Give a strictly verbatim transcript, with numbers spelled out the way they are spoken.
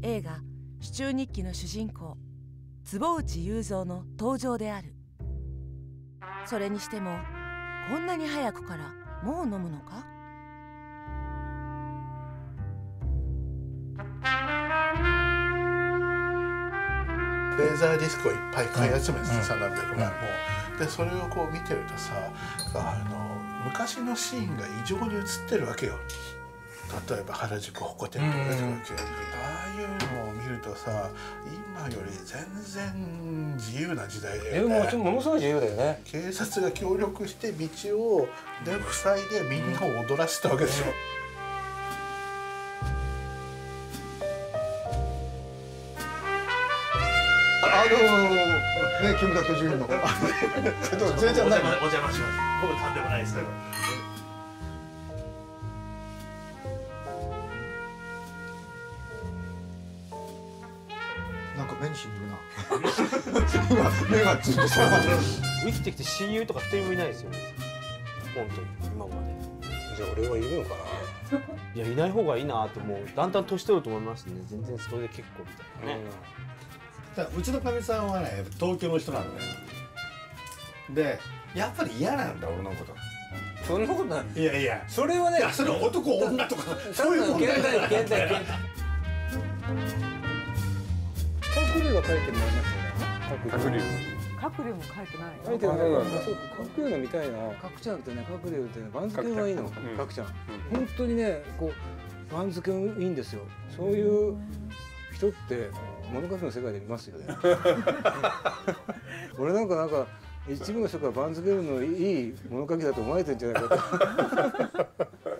映画「主中日記」の主人公坪内雄三の登場である。それにしてもこんなに早くからもう飲むのか。 レーザーディスクをいっぱい買い集めてさ、何百枚も。でそれをこう見てるとさ、あの昔のシーンが異常に映ってるわけよ。例えば原宿ホコ天とか出てくるわけよ。ああいうのを見るとさ、今より全然自由な時代だよね。 もうものすごい自由だよね。 警察が協力して道をで塞いでみんなを踊らせたわけでしょ。 あのね、木村と純の。全然ない。 お邪魔します。僕とんでもないですけど。 なんか目にしみるな。今目がついてさ。 生きてきて親友とか一人もいないですよね。本当に今まで。 じゃあ俺はいるのかな。 いやいない方がいいなってもうだんだん年取ると思いますね。全然それで結構みたいなね。 うちのかみさんはね、東京の人なんだよ。で、やっぱり嫌なんだ俺のこと。 そんなことない。 いやいや、 それはね、 それ男女とかそういう問題。 現代現代現代。 角竜は書いてもらいましたね。 角竜。 角竜も書いてない。 書いてない。 そうか、角竜の見たいな。角ちゃんってね、角竜ってね、番付がいいの。角ちゃん。本当にね、こう番付いいんですよ。そういう人って物書きの世界で見ますよね。俺なんかなんか一部の人から番付のいい物書きだと思われてるんじゃないかと。